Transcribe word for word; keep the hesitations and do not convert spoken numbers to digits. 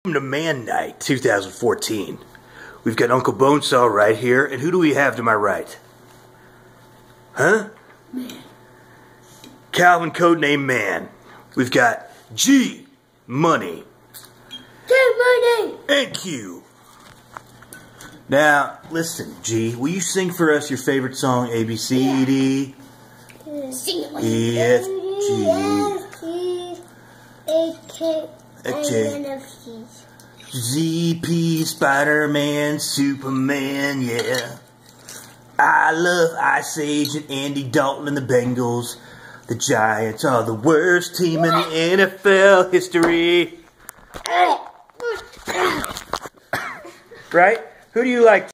Welcome to Man Night two thousand fourteen. We've got Uncle Bonesaw right here, and who do we have to my right? Huh? Man. Calvin, codename Man. We've got G, Money. G, Money. And Q. Now, listen, G, will you sing for us your favorite song, A B C D? Yeah. Sing it with E, F, G. A, K, J, Z, P, Spider-Man, Superman, yeah. I love Ice Age and Andy Dalton and the Bengals. The Giants are the worst team in the N F L history. Right? Who do you like?